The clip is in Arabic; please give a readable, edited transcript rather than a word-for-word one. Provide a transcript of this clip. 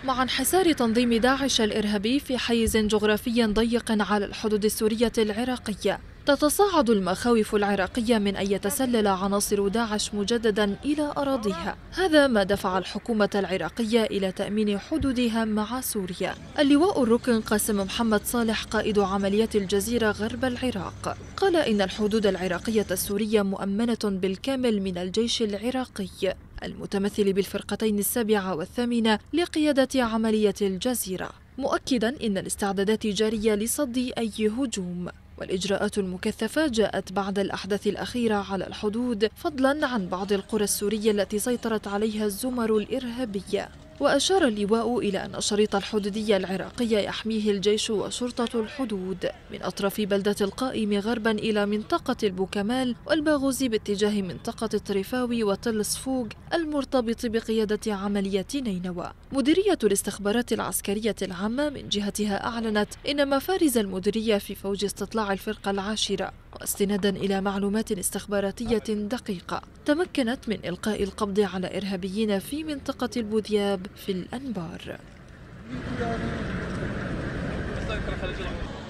مع انحسار تنظيم داعش الإرهابي في حيز جغرافي ضيق على الحدود السورية العراقية، تتصاعد المخاوف العراقية من أن يتسلل عناصر داعش مجددا إلى أراضيها. هذا ما دفع الحكومة العراقية إلى تأمين حدودها مع سوريا. اللواء الركن قاسم محمد صالح قائد عمليات الجزيرة غرب العراق قال إن الحدود العراقية السورية مؤمنة بالكامل من الجيش العراقي المتمثل بالفرقتين 7 و8 لقيادة عملية الجزيرة، مؤكدا إن الاستعدادات جارية لصد أي هجوم. والإجراءات المكثفة جاءت بعد الأحداث الأخيرة على الحدود، فضلا عن بعض القرى السورية التي سيطرت عليها الزمر الإرهابية. وأشار اللواء إلى أن الشريط الحدودي العراقي يحميه الجيش وشرطة الحدود من أطراف بلدة القائم غربا إلى منطقة البوكمال والباغوزي باتجاه منطقة الطرفاوي وتل صفوق المرتبط بقيادة عملية نينوى. مديرية الاستخبارات العسكرية العامة من جهتها أعلنت إن مفارز المديرية في فوج استطلاع الفرقة 10 واستنادا إلى معلومات استخباراتية دقيقة تمكنت من إلقاء القبض على إرهابيين في منطقة البوذياب في الأنبار.